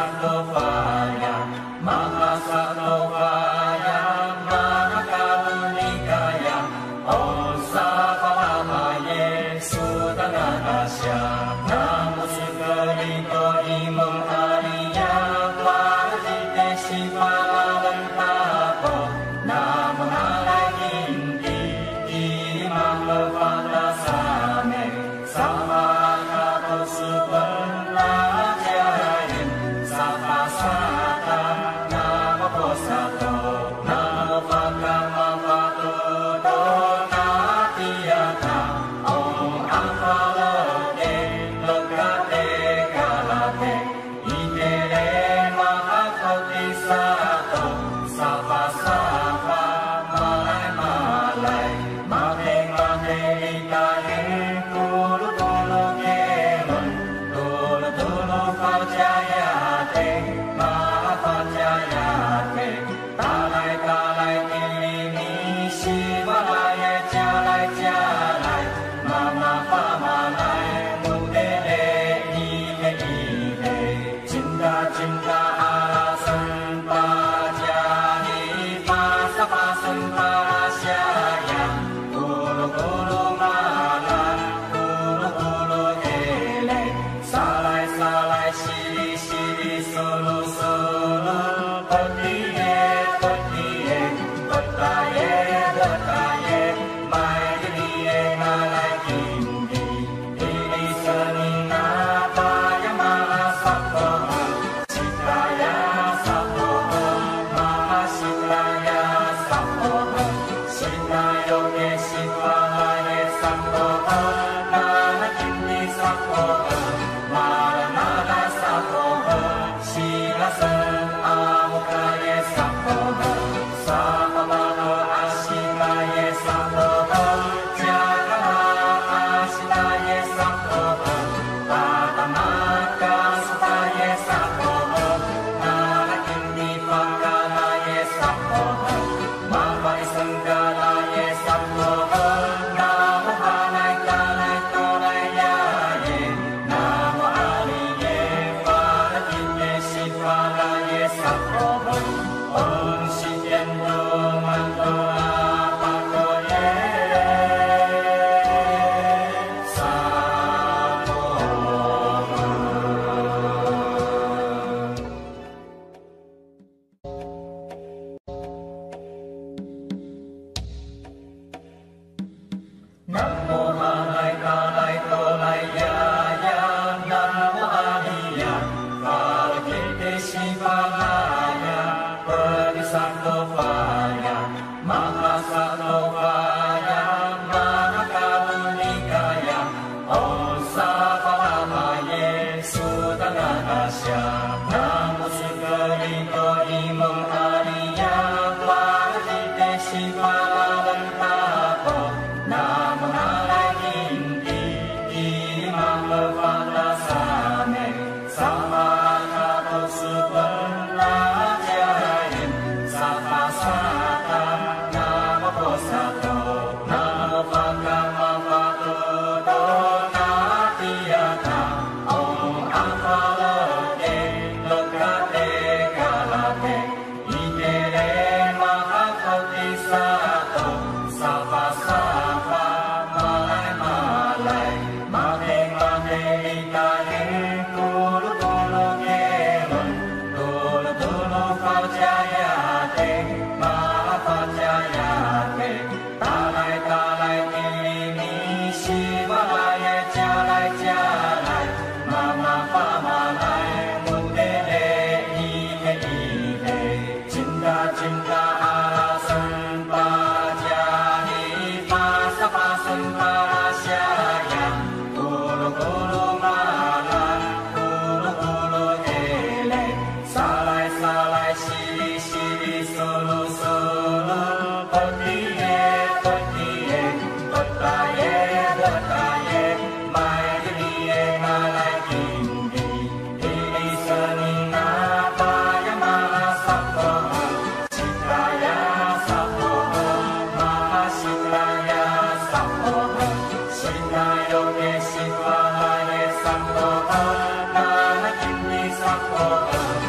Sattopaya, Mahasattopaya, Mahakarunikaya, Om Sapalamaye, Sudanadasya, Namo Sukarito Imam Ariya, Vajite Sivalantapo, Namo Naraginti, Imamavada Same, Samakato Supanlajayin, Sapasata, Namo Posato, Namo Pakamavato, Donatiyata, Om Ampalote, Lokate Kalate, Itere Mahakoti Sato, Sapasapa, Malay Malay, Maheng Maheng Ikahin, Tulu Tulu Kemon, Tulu Tulu Pajayate, Mahapajayate, Talay Talay Kilini, Shivalaya Jalay Jalay, Mama Pamalay, Mudele Ile Ile, Cinta Cinta Alasan Pajani, Pasa Pasan Parasyaya, Kulu Kulu Malan, Kulu Kulu Ele, Salai Salai Sili Sili Sulu Sulu, Petiye Petiye, Betaye Betaye, Mai Geniye Nalai Kindi, Ili Senina Paya Maha Sattva, Sitraya Sattva, Maha Sitraya Sattva, Sinayoge Sitvalaye Sattva, Nana Kindi Sattva, Maranada Sattva, Silasan Amukaye Sattva, Samamano Ashikaye Sattva, Jagana Ashikaye Sattva, Patamaka Sutaye Sattva, Nana Kindi Pakalaye Sattva, Mawai Sanggalaye Sattva, Namo Hanai Kalai Tolai Yaye, Namo Ariye Varakinye Shivalaye Sattva, Om Shikendo Mando Apakoye Sattva. Namo Hanai Kalai Tolai Yaya, Namo Ariya Varakinye Shivalaya, Bodhisattopaya, Mahasattopaya, Mahakarunikaya, Om Sapalamaye, Sudanadasya, Namo Sukarito Imam Ariya, Vajite Sivalantapo, Namo Naraginti, Imamavada Same, Samakato Supanlajayin, Sapasata, Namo Posato, Namo Pakamavato, Donatiyata, Om Ampalote, Lokate Kalate, Itere Mahakoti Sato, Sapasapa, Malay Malay, Maheng Maheng Ikahin, Tulu Tulu Kemon, Tulu Tulu Pajayate, Mahapajayate, Talay Talay Kilini, Shivalaya Jalay Jalay, Mama Pamalay, Mudele Ile Ile, Cinta Cinta Alasan Pajani, Pasa Pasan Parasyaya, Kulu Kulu Malan, Kulu Kulu Ele, Salai Salai Sili Sili Sulu Sulu, Petiye Petiye, Betaye Betaye, Mai Geniye Nalai Kindi, Ili Senina Paya Maha Sattva, Sitraya Sattva, Maha Sitraya Sattva, Sinayoge Sitvalaye Sattva, Nana Kindi Sattva,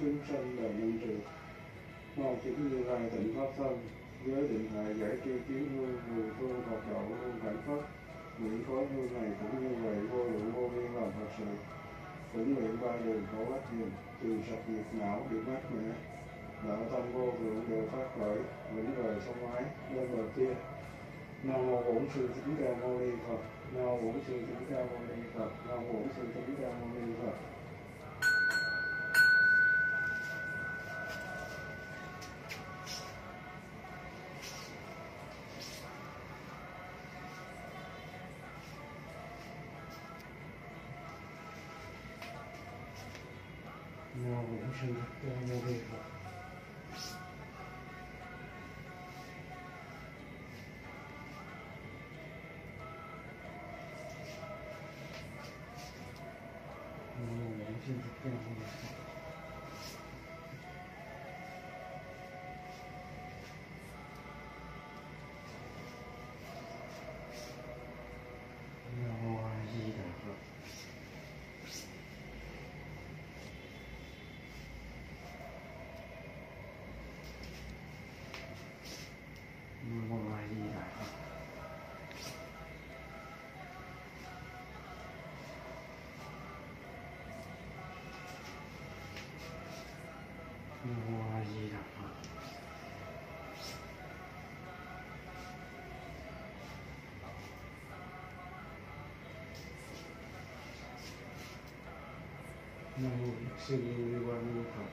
chúng sanh đời nhân trừ. Mong chính Như Lai tịnh pháp thân, giới định hại giải tri kiến hương, mười phương Phật độ hương hạnh phất. Nguyện khối hương này cũng như vậy vô lượng vô biên lòng Phật sự. Cũng nguyện ba đường khổ ách dừng, trừ sạch nhiệt não bị mát mẻ. Đạo tâm vô thượng đều phát khởi, vĩnh rời sông ái, lên bờ kia. Nam mô Bổn Sư Thích Ca Mâu Ni Phật. Nam mô Bổn Sư Thích Ca Mâu Ni Phật. Nam mô Bổn Sư Thích Ca Mâu Ni Phật. Nam mô Bổn Sư Thích Ca Mâu Ni Phật. Nam mô Bổn Sư Thích Ca Mâu Ni Phật. Nam mô A Di Đà Phật. Nam mô A Di Đà Phật. Nam mô A Di Đà Phật. Nam mô Đức Sư Lưu Ly Quang Minh Phật.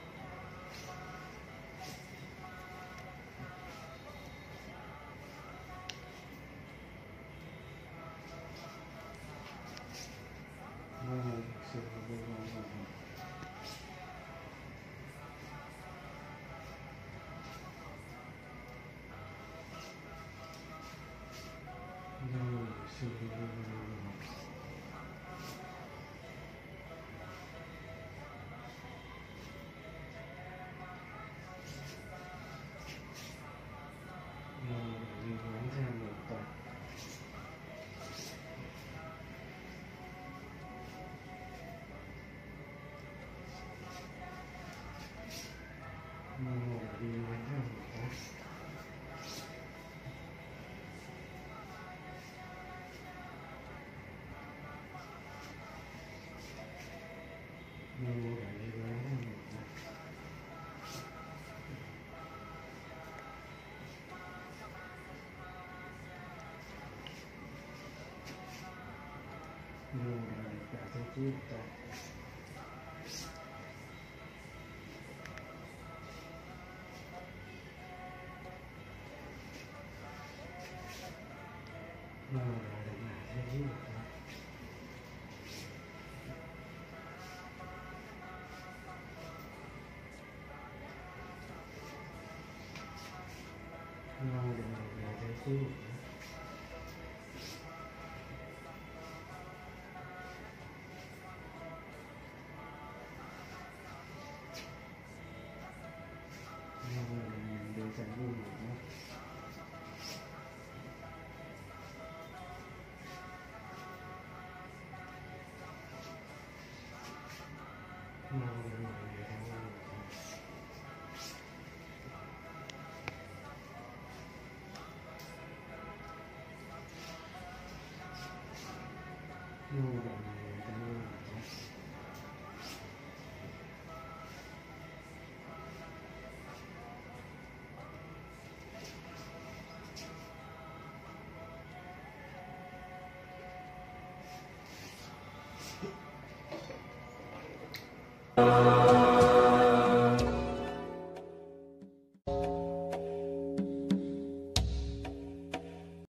Nam mô Đức Sư Lưu Ly Quang Minh Phật. Nam mô Đức Sư Lưu Ly Quang Minh Phật. Nam mô Di Quán Thế Âm Bồ Tát. Nam mô Di Quán Thế Âm Bồ Tát. Nam mô Đại Bi Quán Thế Âm Bồ Tát. Nam mô Đại Bi Cả Thế Chí Bồ Tát. Nam mô Đại Bi Cả Thế Chí Bồ Tát. Nam mô Đại Bi Cả Thế Chí Bồ Tát. Nam mô Đại Bi Cả Thế Chí Bồ Tát. Nam mô Đại Bi Cả Thế Chí Bồ Tát. Nam mô Đại Bi Cả Thế Chí Bồ Tát. Nam